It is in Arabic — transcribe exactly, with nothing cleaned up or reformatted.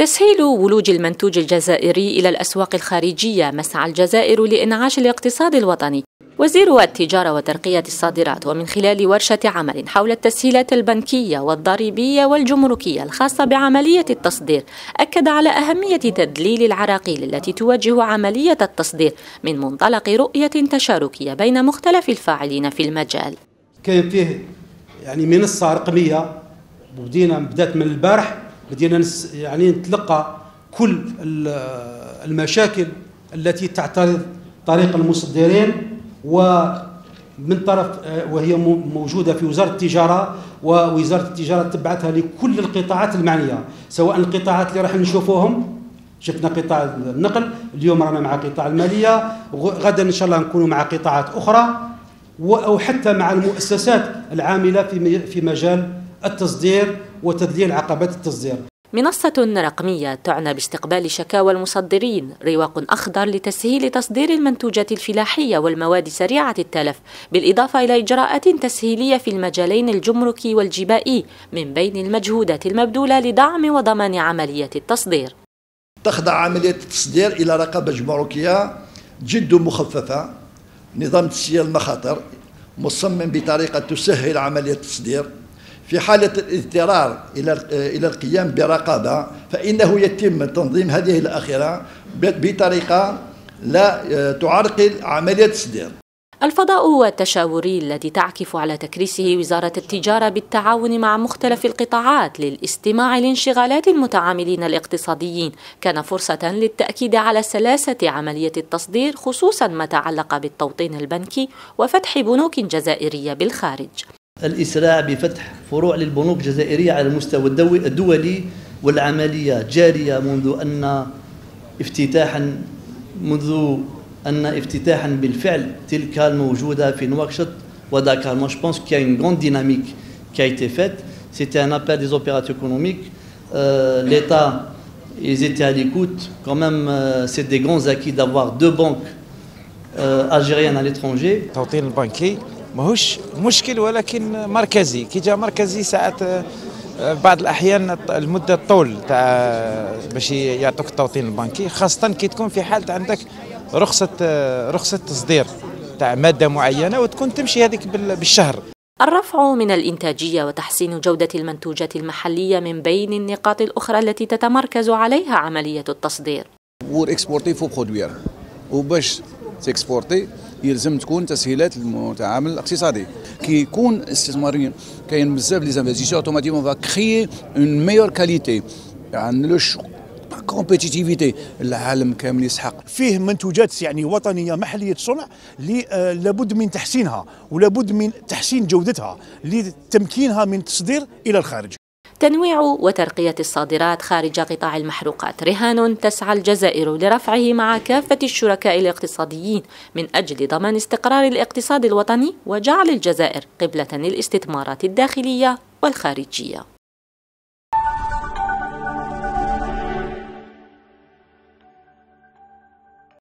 تسهيل ولوج المنتوج الجزائري إلى الأسواق الخارجية مسعى الجزائر لإنعاش الاقتصاد الوطني. وزير التجارة وترقية الصادرات ومن خلال ورشة عمل حول التسهيلات البنكية والضريبية والجمركية الخاصة بعملية التصدير أكد على أهمية تدليل العراقيل التي تواجه عملية التصدير من منطلق رؤية تشاركية بين مختلف الفاعلين في المجال. كان فيه يعني منصة رقمية بدينا بدات من البارح بدينا يعني نتلقى كل المشاكل التي تعترض طريق المصدرين ومن طرف وهي موجودة في وزارة التجارة، ووزارة التجارة تبعتها لكل القطاعات المعنية، سواء القطاعات اللي راح نشوفوهم، شفنا قطاع النقل، اليوم رانا مع قطاع المالية، غدا إن شاء الله نكونوا مع قطاعات أخرى، أو حتى مع المؤسسات العاملة في مجال التصدير وتذليل عقبات التصدير. منصة رقمية تعنى باستقبال شكاوى المصدرين، رواق أخضر لتسهيل تصدير المنتوجات الفلاحية والمواد سريعة التلف، بالإضافة إلى إجراءات تسهيلية في المجالين الجمركي والجبائي من بين المجهودات المبذولة لدعم وضمان عملية التصدير. تخضع عملية التصدير إلى رقابة جمركية جد مخففة، نظام تسجيل المخاطر مصمم بطريقة تسهل عملية التصدير. في حالة الاضطرار إلى إلى القيام برقابة فإنه يتم تنظيم هذه الأخيرة بطريقة لا تعرقل عملية التصدير. الفضاء التشاوري الذي تعكف على تكريسه وزارة التجارة بالتعاون مع مختلف القطاعات للاستماع لانشغالات المتعاملين الاقتصاديين كان فرصة للتأكيد على سلاسة عملية التصدير، خصوصا ما تعلق بالتوطين البنكي وفتح بنوك جزائرية بالخارج. الإسراع بفتح فروع للبنوك الجزائرية على المستوى الدولي، والعملية جارية منذ أن افتتاحا منذ أن افتتاحا بالفعل تلك الموجودة في نواكشوط وداكار. Moi je pense qu'il y a une grande dynamique qui a été faite. C'était un appel des opérateurs économiques. Euh, L'État, ils étaient à l'écoute. Quand même, euh, c'est des grands acquis d'avoir deux banques euh, algériennes à l'étranger. التوطين البنكي ماهوش مشكل ولكن مركزي، كي جا مركزي ساعات بعض الأحيان المدة طول تاع باش يعطوك التوطين البنكي، خاصة كي تكون في حالة عندك رخصة رخصة تصدير تاع مادة معينة وتكون تمشي هذيك بالشهر. الرفع من الإنتاجية وتحسين جودة المنتوجات المحلية من بين النقاط الأخرى التي تتمركز عليها عملية التصدير. وإكسبورتي فو برودوير، وباش تكسبورتي يلزم تكون تسهيلات للمتعامل الاقتصادي. كي يكون استثماريين كاين بزاف لي زانفستيسور اوتوماتيكمون فا كريي اون ميور كاليتي، يعني لو كومبيتيتيفيتي العالم كامل يسحق. فيه منتوجات يعني وطنيه محليه الصنع اللي لابد من تحسينها ولابد من تحسين جودتها لتمكينها من التصدير الى الخارج. تنويع وترقية الصادرات خارج قطاع المحروقات رهان تسعى الجزائر لرفعه مع كافة الشركاء الاقتصاديين من أجل ضمان استقرار الاقتصاد الوطني وجعل الجزائر قبلة للاستثمارات الداخلية والخارجية.